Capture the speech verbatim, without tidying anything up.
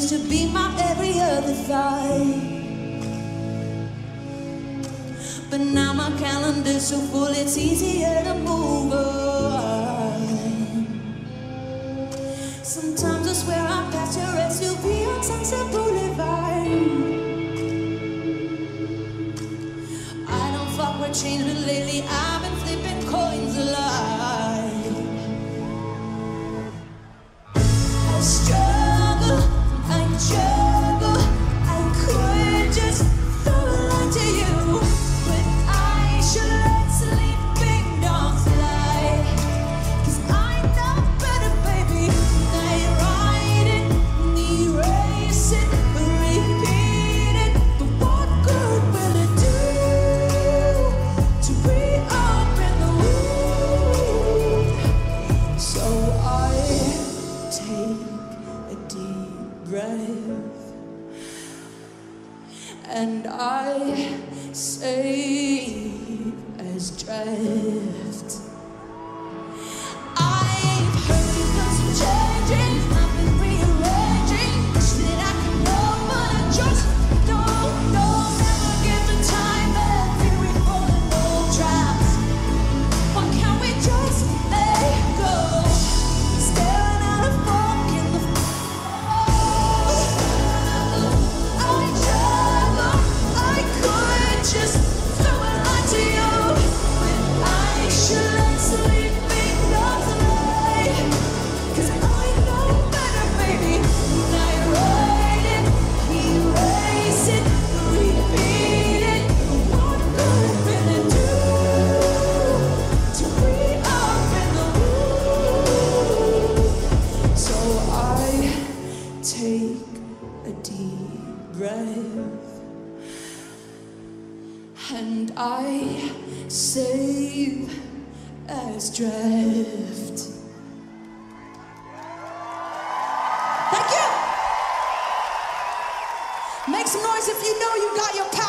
used to be my every other thought, but now my calendar's so full it's easier to move on. Sometimes I swear I passed your S U V on Sunset Boulevard. I don't fuck with change, but lately I've been flipping coins a lot. I struggle, I juggle, I could just throw a line to you, but I should let sleeping dogs lie, 'cause I know better, baby. I write it, erase it, repeat it, but what good will it do to reopen the wound? So I take a deep breath and I save as draft. I've heard those changing, I've been rearranging, wish that I could know, but I just don't know. Never give the time and fear we fall in old traps. Why can't we just let go? Staring at a fork in the I juggle, I could just throw a line to you, but I should let sleeping dogs lie, 'cause I know better, baby. I write it, erase it, repeat it, what good will it do to reopen the wound? So I take a deep breath and I save as draft. Thank you. Make some noise if you know you got your power.